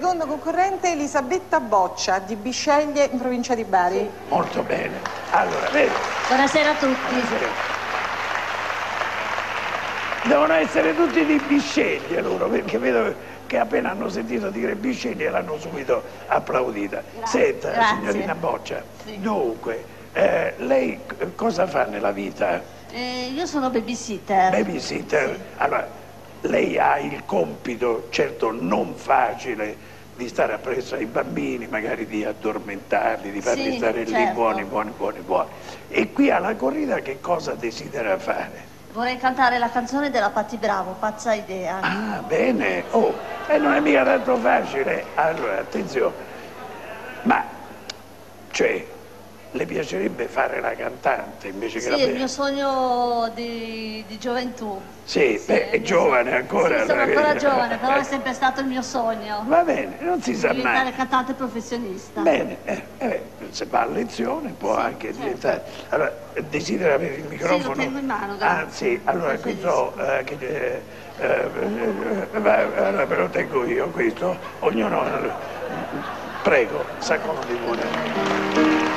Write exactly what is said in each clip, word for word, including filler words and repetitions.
seconda concorrente Elisabetta Boccia di Bisceglie in provincia di Bari. Sì. Molto bene. Allora, vedi. Buonasera a tutti. Buonasera. Devono essere tutti di Bisceglie loro, perché vedo che appena hanno sentito dire Bisceglie l'hanno subito applaudita. Grazie. Senta, Grazie. signorina Boccia, Sì. dunque, eh, lei cosa fa nella vita? Eh, io sono babysitter. Babysitter? Sì. Allora, lei ha il compito, certo non facile, di stare appresso ai bambini, magari di addormentarli, di farli Sì, stare lì certo. buoni, buoni, buoni, buoni. E qui alla corrida che cosa desidera fare? Vorrei cantare la canzone della Patti Bravo, Pazza Idea. Ah, bene. Oh, e non è mica tanto facile. Allora, attenzione. Ma, cioè, le piacerebbe fare la cantante invece Sì, che la... è il mio sogno di, di gioventù. Sì, Sì, beh, è giovane ancora. Sì, sono la ancora verità. giovane, però è sempre stato il mio sogno. Va bene, non si sa Diventare mai. cantante professionista. Bene, eh, eh, se va a lezione può Sì, anche certo. diventare... Allora, desidera avere il microfono? Sì, lo tengo in mano, Ah, grazie. sì, allora questo... Eh, che, eh, eh, eh, va- allora, ve lo tengo io, questo. Ognuno... Prego, s'accomodi pure.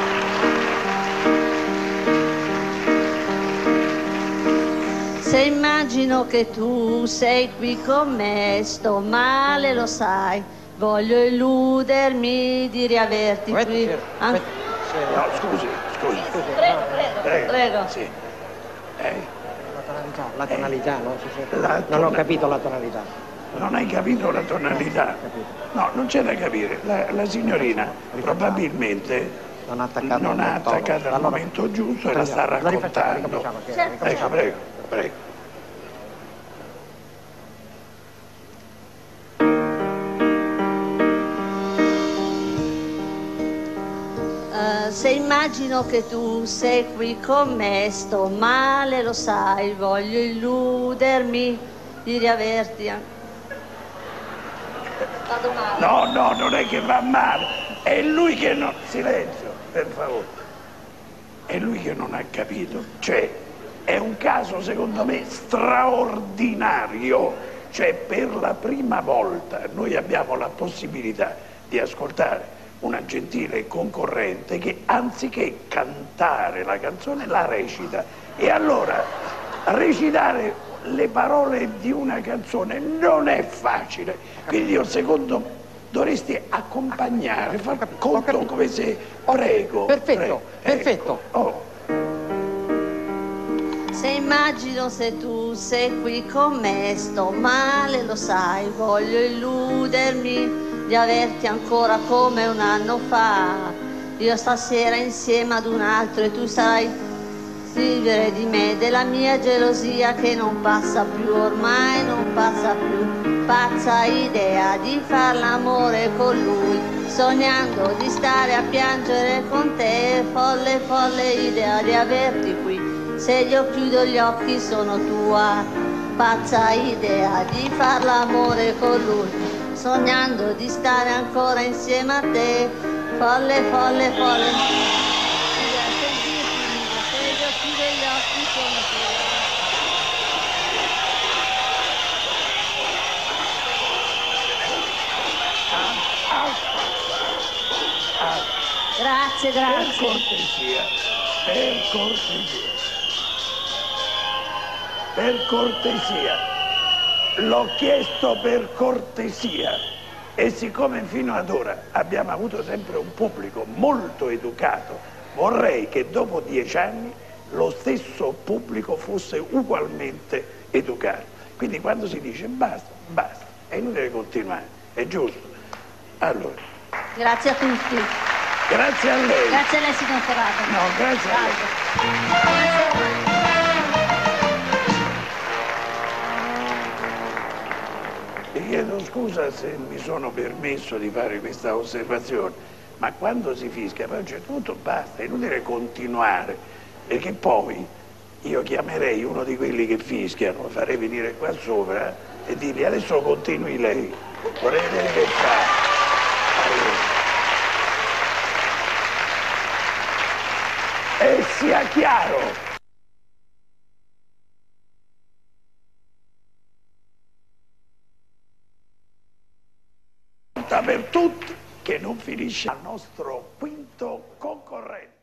Se immagino che tu sei qui con me, sto male, lo sai. Voglio illudermi di riaverti Aspetta, qui. Piero, An- aspetta. No, scusi, scusi. Prego, prego, Prego. prego. Sì. Eh, La tonalità, la tonalità, no? Sì, sì. La Non ho tona- capito la tonalità. non hai capito la tonalità? No, non c'è da capire. La, la signorina probabilmente Non ha attaccato non il ha tono. attaccato al Allora, momento giusto e la sta la rifacciamo, raccontando. ricominciamo, sì, Certo. Ecco, ricominciamo. prego, prego. Eh, se immagino che tu sei qui con me, sto male, lo sai, voglio illudermi di riaverti. an- Vado male. No, no, non è che va male. È lui che non... Silenzio, per favore. È lui che non ha capito. Cioè, è un caso, secondo me, straordinario. Cioè, per la prima volta noi abbiamo la possibilità di ascoltare una gentile concorrente che, anziché cantare la canzone, la recita. E allora, recitare le parole di una canzone non è facile, quindi io secondo dovresti accompagnare, far conto come se... Prego. Perfetto, prego, perfetto. ecco. Oh, Se immagino se tu sei qui con me, sto male, lo sai, voglio illudermi di averti ancora come un anno fa. Io stasera insieme ad un altro e tu sarai scrivere di me, della mia gelosia che non passa più, ormai non passa più. Pazza idea di far l'amore con lui, sognando di stare a piangere con te, folle, folle idea di averti qui. Se io chiudo gli occhi sono tua, pazza idea di far l'amore con lui, sognando di stare ancora insieme a te, folle, folle, folle. Se io chiudo gli occhi sono tua. Grazie, per grazie. cortesia, per cortesia, per cortesia, l'ho chiesto per cortesia e siccome fino ad ora abbiamo avuto sempre un pubblico molto educato, vorrei che dopo dieci anni lo stesso pubblico fosse ugualmente educato. Quindi quando si dice basta, basta, è inutile continuare, è giusto. Allora, Grazie a tutti. grazie a lei. Grazie a lei, signor Ferraro. No, grazie a lei. Vi chiedo scusa se mi sono permesso di fare questa osservazione, ma quando si fischia poi a un certo punto basta, è inutile continuare, perché poi io chiamerei uno di quelli che fischiano, lo farei venire qua sopra e dirgli adesso continui lei, vorrei vedere che fa. E sia chiaro, volta per tutte che non finisce al nostro quinto concorrente.